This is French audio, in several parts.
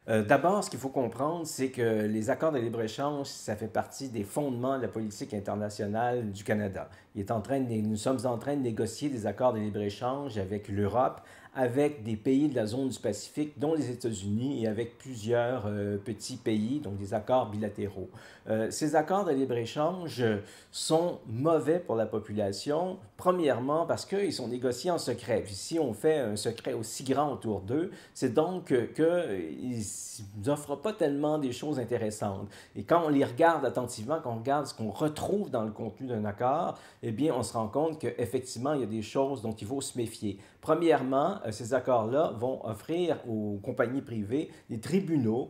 D'abord, ce qu'il faut comprendre, c'est que les accords de libre-échange, ça fait partie des fondements de la politique internationale du Canada. Nous sommes en train de négocier des accords de libre-échange avec l'Europe, avec des pays de la zone du Pacifique, dont les États-Unis, et avec plusieurs petits pays, donc des accords bilatéraux. Ces accords de libre-échange sont mauvais pour la population, premièrement parce qu'ils sont négociés en secret. Puis si on fait un secret aussi grand autour d'eux, c'est donc qu'ils n'offrent pas tellement des choses intéressantes. Et quand on les regarde attentivement, quand on regarde ce qu'on retrouve dans le contenu d'un accord, eh bien, on se rend compte qu'effectivement, il y a des choses dont il faut se méfier. Premièrement, ces accords-là vont offrir aux compagnies privées des tribunaux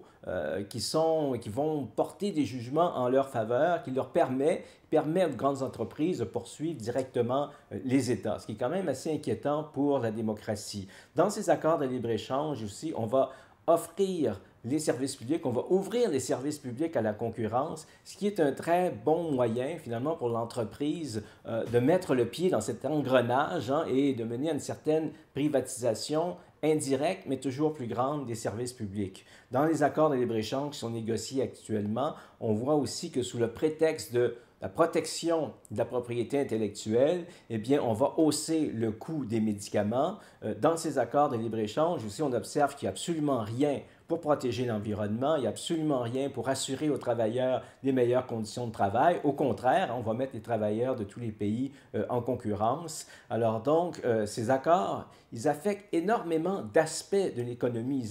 qui vont porter des jugements en leur faveur, qui leur permettent aux grandes entreprises de poursuivre directement les États, ce qui est quand même assez inquiétant pour la démocratie. Dans ces accords de libre-échange aussi, on va offrir les services publics, on va ouvrir les services publics à la concurrence, ce qui est un très bon moyen finalement pour l'entreprise de mettre le pied dans cet engrenage et de mener à une certaine privatisation indirecte, mais toujours plus grande des services publics. Dans les accords de libre-échange qui sont négociés actuellement, on voit aussi que sous le prétexte de la protection de la propriété intellectuelle, eh bien, on va hausser le coût des médicaments. Dans ces accords de libre-échange aussi, on observe qu'il n'y a absolument rien pour protéger l'environnement, il n'y a absolument rien pour assurer aux travailleurs des meilleures conditions de travail. Au contraire, on va mettre les travailleurs de tous les pays en concurrence. Alors donc, ces accords, ils affectent énormément d'aspects de l'économie.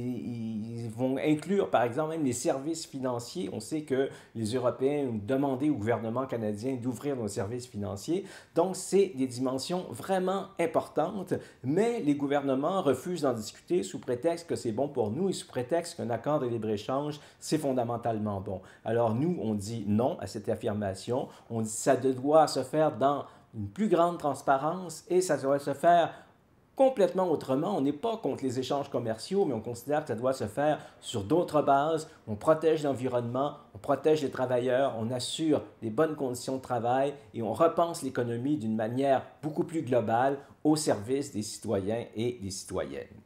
Ils vont inclure, par exemple, même les services financiers. On sait que les Européens ont demandé au gouvernement canadien d'ouvrir nos services financiers. Donc, c'est des dimensions vraiment importantes, mais les gouvernements refusent d'en discuter sous prétexte que c'est bon pour nous et sous prétexte qu'un accord de libre-échange, c'est fondamentalement bon. Alors, nous, on dit non à cette affirmation. On dit que ça doit se faire dans une plus grande transparence et ça doit se faire complètement autrement. On n'est pas contre les échanges commerciaux, mais on considère que ça doit se faire sur d'autres bases. On protège l'environnement, on protège les travailleurs, on assure des bonnes conditions de travail et on repense l'économie d'une manière beaucoup plus globale au service des citoyens et des citoyennes.